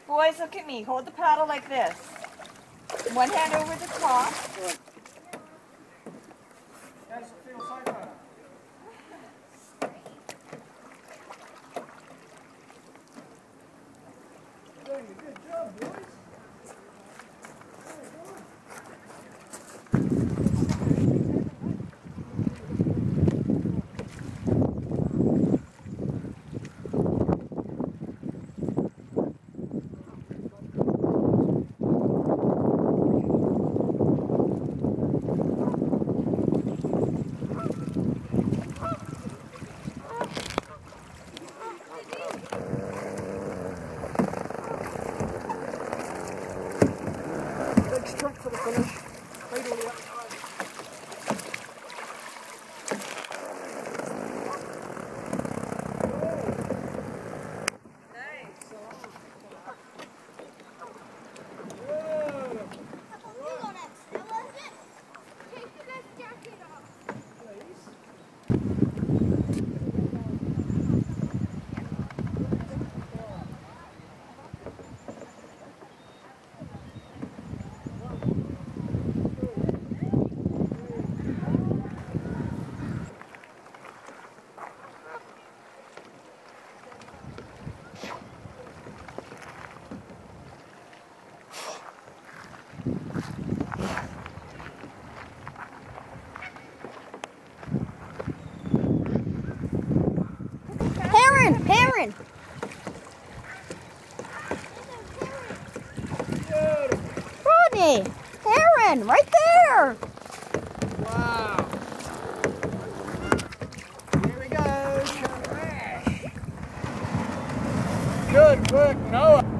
Boys, look at me. Hold the paddle like this. One hand over the top. Yes, feel safer. Doing a good job, boys. Big stroke for the finish. Right on the outside. Heron! Rodney! Heron! Right there! Wow. Here we go. Good work, Noah.